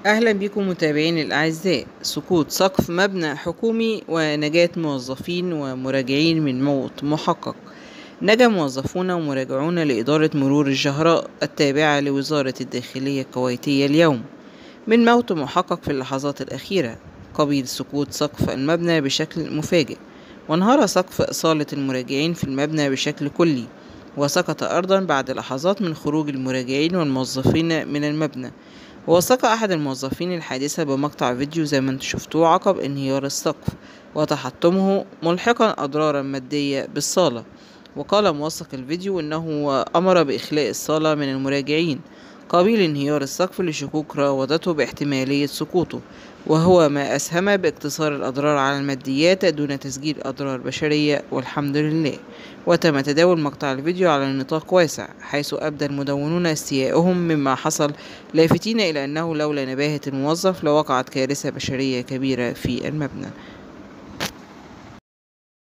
أهلا بكم متابعين الأعزاء. سقوط سقف مبنى حكومي ونجاة موظفين ومراجعين من موت محقق. نجا موظفون ومراجعون لإدارة مرور الجهراء التابعة لوزارة الداخلية الكويتية اليوم من موت محقق في اللحظات الأخيرة قبيل سقوط سقف المبنى بشكل مفاجئ، وانهار سقف صالة المراجعين في المبنى بشكل كلي، وسقط أرضا بعد لحظات من خروج المراجعين والموظفين من المبنى. ووثق أحد الموظفين الحادثة بمقطع فيديو زي ما انتم شفتوه عقب انهيار السقف وتحطمه ملحقا أضرارا مادية بالصالة. وقال موثق الفيديو انه أمر بإخلاء الصالة من المراجعين قبيل انهيار السقف لشكوك راودته باحتمالية سقوطه، وهو ما أسهم باقتصار الأضرار على الماديات دون تسجيل أضرار بشرية والحمد لله. وتم تداول مقطع الفيديو على نطاق واسع، حيث أبدى المدونون استيائهم مما حصل، لافتين إلى أنه لولا نباهة الموظف لوقعت كارثة بشرية كبيرة في المبنى.